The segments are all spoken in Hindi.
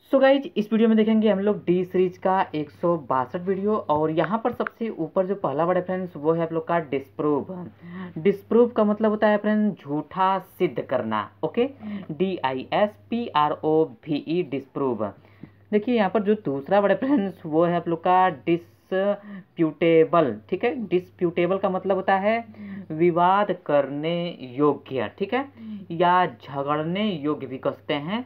सो गाइज इस वीडियो में देखेंगे हम लोग डी सीरीज का 162 वीडियो। और यहाँ पर सबसे ऊपर जो पहला वर्ड है फ्रेंड्स वो है आप लोग का डिस्प्रूव। डिस्प्रूव का मतलब होता है फ्रेंड्स झूठा सिद्ध करना। Okay, DISPROVE disprove. देखिए यहाँ पर जो दूसरा वर्ड है फ्रेंड्स वो है आप लोग का डिस्प्यूटेबल। ठीक है, डिस्प्यूटेबल का मतलब होता है विवाद करने योग्य, ठीक है, या झगड़ने योग्य भी कहते हैं।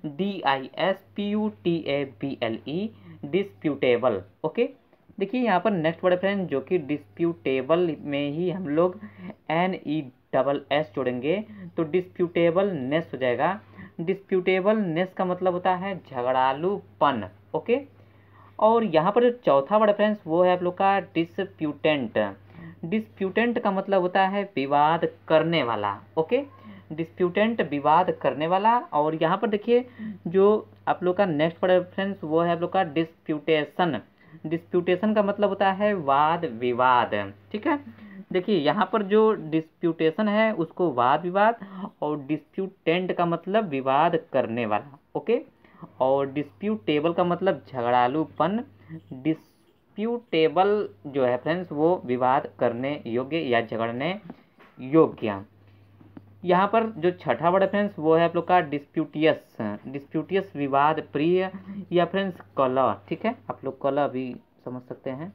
DISPUTABLE disputable. ओके, देखिए यहाँ पर नेक्स्ट वर्ड है फ्रेंड जो कि डिस्प्यूटेबल में ही हम लोग NESS जोड़ेंगे तो डिस्प्यूटेबलनेस हो जाएगा। डिस्प्यूटेबलनेस का मतलब होता है झगड़ालूपन। ओके, और यहाँ पर जो चौथा वर्ड है फ्रेंड्स वो है आप लोग का डिस्प्यूटेंट। डिस्प्यूटेंट का मतलब होता है विवाद करने वाला। ओके, डिस्प्यूटेंट विवाद करने वाला। और यहाँ पर देखिए जो आप लोग का नेक्स्ट वर्ड है फ्रेंड्स वो है आप लोग का डिस्प्यूटेशन। डिस्प्यूटेशन का मतलब होता है वाद विवाद। ठीक है, देखिए यहाँ पर जो डिस्प्यूटेशन है उसको वाद विवाद, और डिस्प्यूटेंट का मतलब विवाद करने वाला। ओके, और डिस्प्यूटेबल का मतलब झगड़ालूपन। डिस्प्यूटेबल जो है फ्रेंड्स वो विवाद करने योग्य या झगड़ने योग्य। यहाँ पर जो छठा वर्ड है फ्रेंड्स वो है आप लोग का डिस्प्यूटियस। डिस्प्यूटियस विवाद प्रिय या फ्रेंड्स कलह। ठीक है, आप लोग कलह भी समझ सकते हैं।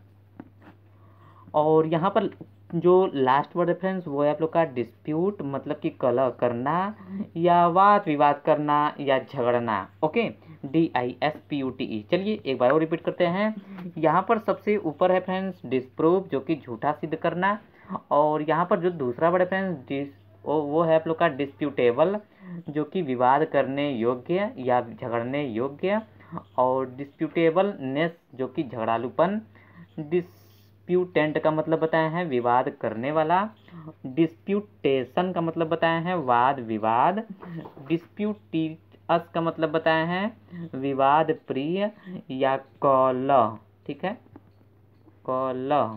और यहाँ पर जो लास्ट वर्ड है फ्रेंड्स वो है आप लोग का डिस्प्यूट, मतलब कि कलह करना या वाद विवाद करना या झगड़ना। Okay, DISPUTE। चलिए एक बार और रिपीट करते हैं। यहाँ पर सबसे ऊपर है फ्रेंड्स डिस्प्रूव जो कि झूठा सिद्ध करना, और यहाँ पर जो दूसरा वर्ड है फ्रेंड्स वो है आप लोग का डिस्प्यूटेबल जो कि विवाद करने योग्य या झगड़ने योग्य, और डिस्प्यूटेबलनेस जो कि झगड़ालूपन। डिस्प्यूटेंट का मतलब बताए हैं विवाद करने वाला। डिस्प्यूटेशन का मतलब बताए हैं वाद विवाद। डिस्प्यूटियस का मतलब बताए हैं विवाद प्रिय या कलह। ठीक है, कलह।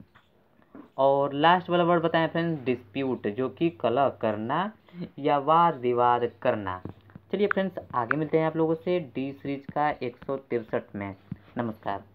और लास्ट वाला वर्ड बताएं फ्रेंड्स डिस्प्यूट जो कि कलह करना या वाद विवाद करना। चलिए फ्रेंड्स आगे मिलते हैं आप लोगों से डी सीरीज का 163 में। नमस्कार।